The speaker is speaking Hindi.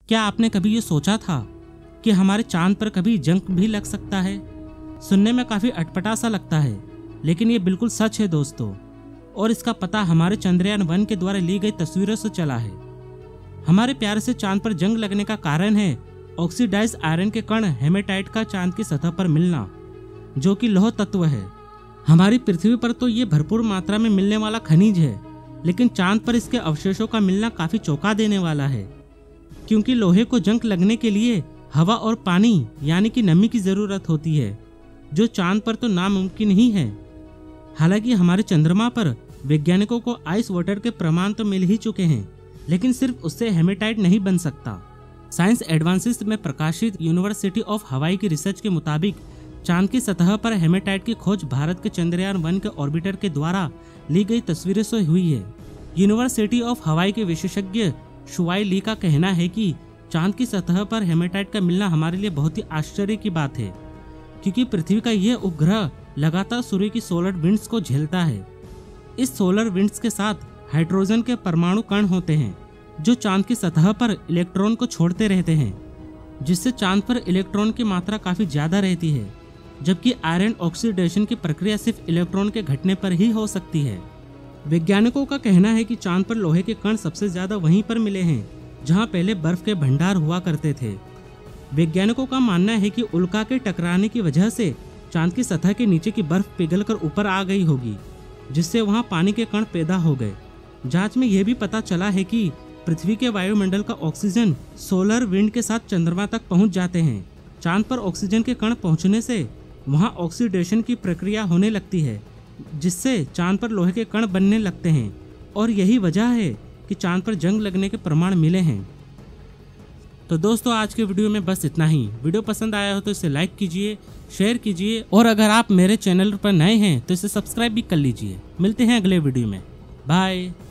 क्या आपने कभी ये सोचा था कि हमारे चांद पर कभी जंग भी लग सकता है? सुनने में काफी अटपटा सा लगता है, लेकिन ये बिल्कुल सच है दोस्तों। और इसका पता हमारे चंद्रयान 1 के द्वारा ली गई तस्वीरों से चला है। हमारे प्यारे से चांद पर जंग लगने का कारण है ऑक्सीडाइज आयरन के कण हेमेटाइट का चांद की सतह पर मिलना, जो कि लौह तत्व है। हमारी पृथ्वी पर तो ये भरपूर मात्रा में मिलने वाला खनिज है, लेकिन चांद पर इसके अवशेषों का मिलना काफी चौंका देने वाला है, क्योंकि लोहे को जंग लगने के लिए हवा और पानी यानी कि नमी की जरूरत होती है, जो चांद पर तो नामुमकिन ही है। हालांकि हमारे चंद्रमा पर वैज्ञानिकों को आइस वाटर के प्रमाण तो मिल ही चुके हैं, लेकिन सिर्फ उससे हेमेटाइट नहीं बन सकता। साइंस एडवांसेस में प्रकाशित यूनिवर्सिटी ऑफ हवाई की रिसर्च के मुताबिक चांद की सतह पर हेमेटाइट की खोज भारत के चंद्रयान 1 के ऑर्बिटर के द्वारा ली गई तस्वीरों से हुई है। यूनिवर्सिटी ऑफ हवाई के विशेषज्ञ शुआई ली का कहना है कि चांद की सतह पर हेमेटाइट का मिलना हमारे लिए बहुत ही आश्चर्य की बात है, क्योंकि पृथ्वी का यह उपग्रह लगातार सूर्य की सोलर विंड्स को झेलता है। इस सोलर विंड्स के साथ हाइड्रोजन के परमाणु कण होते हैं, जो चांद की सतह पर इलेक्ट्रॉन को छोड़ते रहते हैं, जिससे चांद पर इलेक्ट्रॉन की मात्रा काफी ज्यादा रहती है, जबकि आयरन ऑक्सीडेशन की प्रक्रिया सिर्फ इलेक्ट्रॉन के घटने पर ही हो सकती है। वैज्ञानिकों का कहना है कि चांद पर लोहे के कण सबसे ज्यादा वहीं पर मिले हैं जहां पहले बर्फ के भंडार हुआ करते थे। वैज्ञानिकों का मानना है कि उल्का के टकराने की वजह से चांद की सतह के नीचे की बर्फ पिघलकर ऊपर आ गई होगी, जिससे वहां पानी के कण पैदा हो गए। जांच में यह भी पता चला है कि पृथ्वी के वायुमंडल का ऑक्सीजन सोलर विंड के साथ चंद्रमा तक पहुंच जाते हैं। चांद पर ऑक्सीजन के कण पहुंचने से वहां ऑक्सीडेशन की प्रक्रिया होने लगती है, जिससे चांद पर लोहे के कण बनने लगते हैं, और यही वजह है कि चांद पर जंग लगने के प्रमाण मिले हैं। तो दोस्तों, आज के वीडियो में बस इतना ही। वीडियो पसंद आया हो तो इसे लाइक कीजिए, शेयर कीजिए, और अगर आप मेरे चैनल पर नए हैं तो इसे सब्सक्राइब भी कर लीजिए। मिलते हैं अगले वीडियो में। बाय।